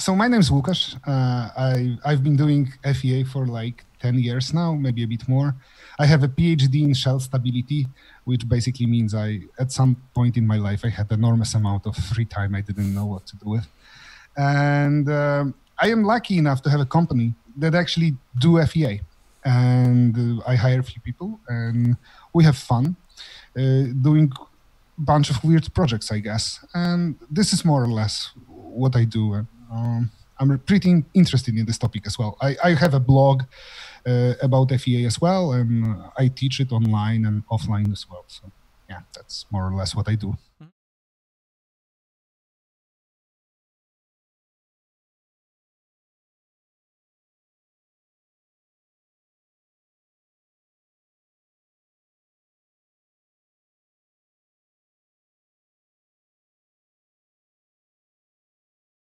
So my name is Łukasz. I've been doing FEA for like 10 years now, maybe a bit more. I have a PhD in shell stability, which basically means at some point in my life, I had enormous amount of free time I didn't know what to do with. And I am lucky enough to have a company that actually do FEA. And I hire a few people and we have fun doing a bunch of weird projects, I guess. And this is more or less what I do. I'm pretty interested in this topic as well. I have a blog about FEA as well, and I teach it online and offline as well. So yeah, that's more or less what I do.